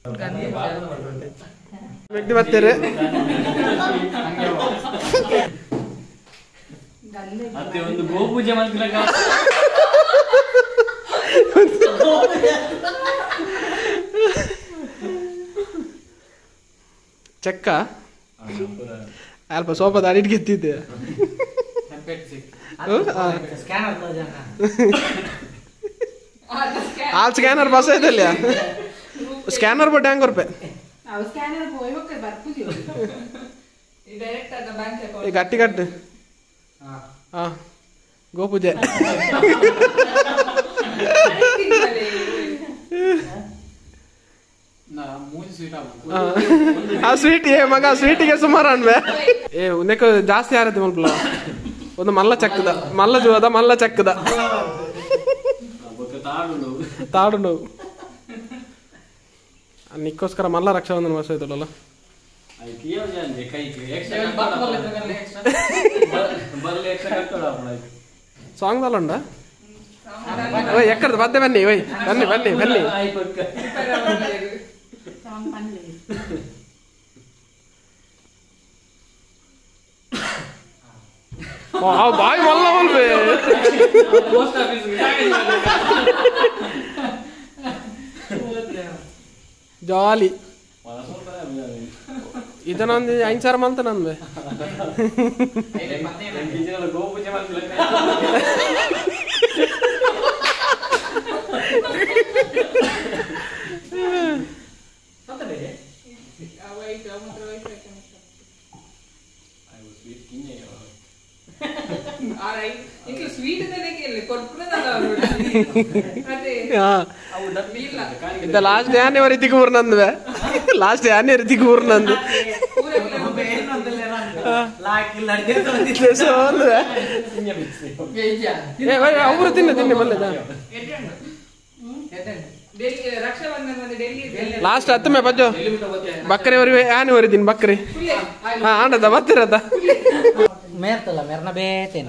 ವ್ಯಕ್ತಿ ಬರ್ತೀರಿ ಒಂದು ಗೋಪೂಜೆ ಮಾಡ್ತಿಲ್ಲ ಚೆಕ್ಕ ಅಲ್ಪ ಸ್ವಲ್ಪ ದಾಡಿಟ್ ಗೆದ್ದಿದ್ದೆ ಆ ಸ್ಕ್ಯಾನರ್ ಬಸ್ ಐತಲ್ಲ ಸ್ಕ್ಯಾನರ್ ಬಟ್ ಹೆಂಗ್ ರೂಪಾಯಿ ಗಟ್ಟಿ ಗಟ್ಟಿ ಹಾ ಗೋಪೂಜೆ ಆ ಸ್ವೀಟ್ ಏ ಮಗ ಸ್ವೀಟಿಗೆ ಸುಮಾರು ಅನ್ಬೆ ಏ ಉನ್ನಕ್ಕೆ ಜಾಸ್ತಿ ಆರತಿ ಮಲ್ಪಲ ಒಂದು ಮಲ್ಲ ಚಕ್ಕದ ಮಲ್ಲ ಜೋದ ಮಲ್ಲ ಚಕ್ಕದ ತಾಡು ನೋವು ನಿಕ್ಕೋಸ್ಕರ ಮಲ್ಲ ರಕ್ಷಾಬಂಧನ ವರ್ಷ ಐತಲ್ಲ ಸಾಂಗ್ ಅಲ್ಲ ಉಂಡ ಎಕ್ಕಡ್ದು ಬದ್ದೆ ಬನ್ನಿ ಒಯ್ ಬನ್ನಿ ಬನ್ನಿ ಬನ್ನಿ ಬಾಯ್ ಮಲ್ಲ ಮಲ್ಬೆ ಜಾಲಿ ಇದನ್ನೊಂದು 5,000 ಮಲ್ತ ನನ್ಬೆ ಲಾಸ್ಟ್ ಯಾನ್ಯವರಿ ತಿಗೂರ್ ನಂದ್ವೆ ಲಾಸ್ಟ್ ಯಾನ್ಯವರಿ ತಿಗೂರ್ ನಂದು ಅವರು ತಿನ್ನೆ ಬಲ್ಲದ ಲಾಸ್ಟ್ ಹತ್ತಮೆ ಬಜ್ಜೋ ಬಕ್ಕರೆವರಿ ಯಾನ್ಯವರಿ ತಿನ್ ಬಕ್ಕರೆ ಹಾ ಆಂಡದ ಬರ್ತಿರದ ಮೇರ್ತಲ್ಲ ಮೆರ್ನ ಬೇತೇನೆ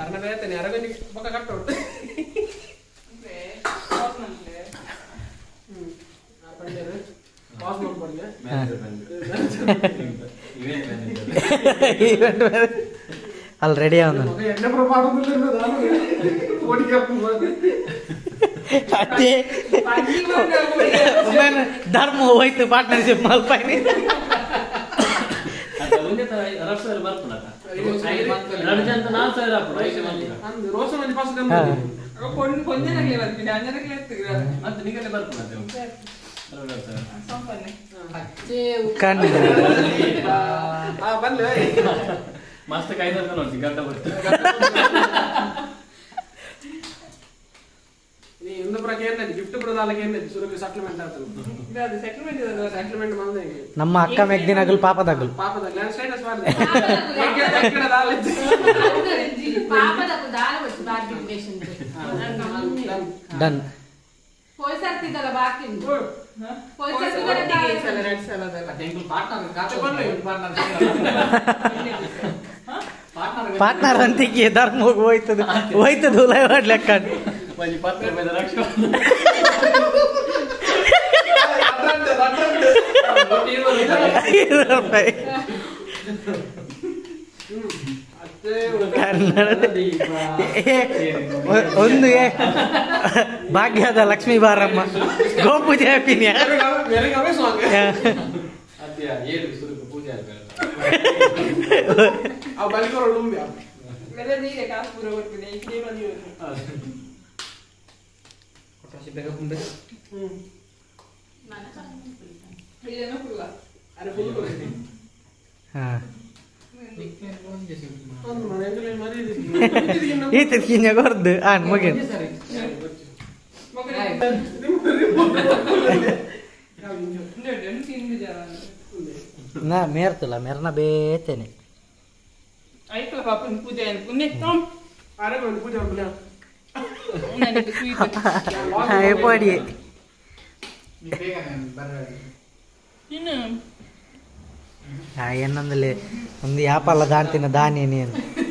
ಅಲ್ಲಿ ರೆಡಿ ಧರ್ಮ ಹೋಯ್ತು ಪಾರ್ಟ್ನರ್ಶಿಪ್ ಮಲ್ಪಾಯಿ ಮಸ್ತ್ ಕೈದರ್ಕ ನೋಡಿ ಗಡ್ಡ ಬರ್ತ ನಮ್ಮ ಅಕ್ಕ ಮೆಗ್ದಿನಾಗಲ್ ಪಾಪದಾಗಲ್ ಡನ್ ಪಾರ್ಟ್ನರ್ ಅಂತಿಗೆ ಧರ್ಮ ಹೋಯ್ತದ ಹೋಯ್ತದ ಲೈವ್ ಆಡ್ಲೆಕ್ಕ ಒಂದು ಭಾಗ್ಯದ ಲಕ್ಷ್ಮೀ ಬಾರಮ್ಮ ಗೋಪೂಜೆ ಹ್ಯಾಪಿನಿಯ ಈತಕ್ಕಿಂತ ಕೊರ್ದು ಆನ್ ಮಗನ್ ನಾ ಮೇರ್ತಲ್ಲ ಮೆರ್ನ ಬೇತೇನೆ ಪಡಿ ಏನಂದಲೇ ಒಂದು ಯಾಪಲ್ಲ ದಾಂತಿನ ದಾನಿ